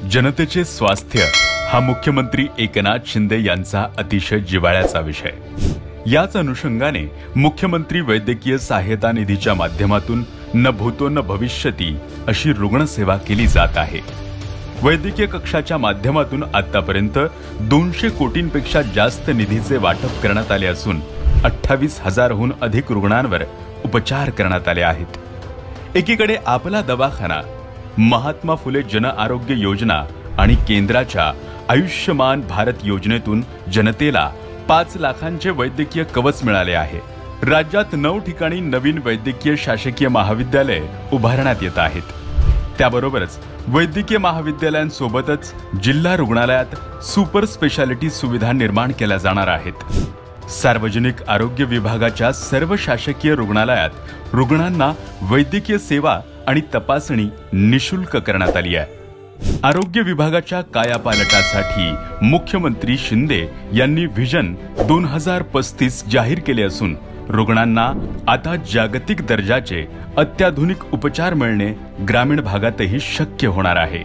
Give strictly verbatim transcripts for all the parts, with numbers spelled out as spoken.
जनतेचे स्वास्थ्य हा मुख्यमंत्री एकनाथ शिंदे यांचा अतिशय जिव्हाळ्याचा विषय। याच अनुषंगाने मुख्यमंत्री वैद्यकीय सहायता निधीच्या माध्यमातून न भूतो न भविष्यती अशी रुग्णसेवा केली जात आहे। वैद्यकीय कक्षाच्या माध्यमातून आतापर्यंत दोनशे कोटींपेक्षा जास्त निधीचे वाटप करण्यात आले असून अठ्ठावीस हजारहून अधिक रुग्णांवर उपचार करण्यात आले आहेत। एकीकडे आपला दवाखाना, महात्मा फुले जन आरोग्य योजना आणि केंद्राच्या आयुष्यमान भारत योजनेतून जनतेला पाच लाखांचे वैद्यकीय कवच मिळाले आहे। राज्यात नऊ ठिकाणी नवीन वैद्यकीय शासकीय महाविद्यालय उभारण्यात येत आहेत। त्याबरोबरच वैद्यकीय महाविद्यालयांसोबतच जिल्हा रुग्णालयात सुपर स्पेशालिटी सुविधा निर्माण केल्या जाणार आहेत। सार्वजनिक आरोग्य विभागाच्या सर्व शासकीय रुग्णालयात रुग्णांना वैद्यकीय सेवा आणि तपासणी निशुल्क करण्यात आली आहे। आरोग्य विभागाच्या कायापालटासाठी मुख्यमंत्री शिंदे यांनी व्हिजन दोन हजार पस्तीस जाहीर केले असून रुग्णांना आता जागतिक दर्जाचे अत्याधुनिक उपचार मिळणे ग्रामीण भागातही शक्य होणार आहे।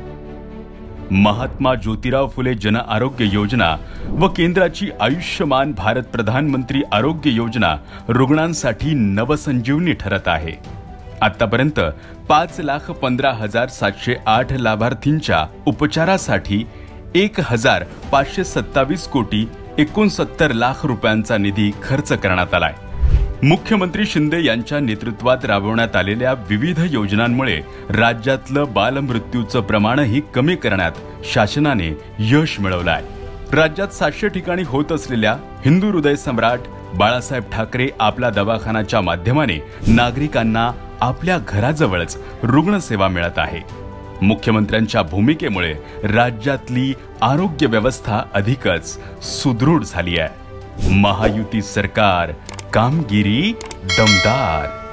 महात्मा ज्योतिराव फुले जन आरोग्य योजना व केंद्राची आयुष्यमान भारत प्रधानमंत्री आरोग्य योजना रुग्णांसाठी नवसंजीवनी ठरत आहे। आतापर्यंत पाच लाख पंधरा हजार सातशे आठ लाभार्थींच्या उपचारासाठी एक हजार पाचशे सत्तावीस कोटी एकोणसत्तर लाख रुपयांचा निधी खर्च करण्यात आलाय। मुख्यमंत्री शिंदे यांच्या नेतृत्वात राबवण्यात आलेल्या विविध योजनांमुळे राज्यातलं बालमृत्यूचं प्रमाणही कमी करण्यात शासनाने यश मिळवलं आहे। राज्यात सातशे ठिकाणी होत असलेल्या हिंदू हृदय सम्राट बाळासाहेब ठाकरे आपला दवाखानाच्या माध्यमाने नागरिकांना आपल्या घराजवळच रुग्णसेवा मिळत आहे। मुख्यमंत्र्यांच्या भूमिकेमुळे राज्यातली आरोग्य व्यवस्था अधिकच सुदृढ झाली आहे। महायुती सरकार, कामगिरी दमदार।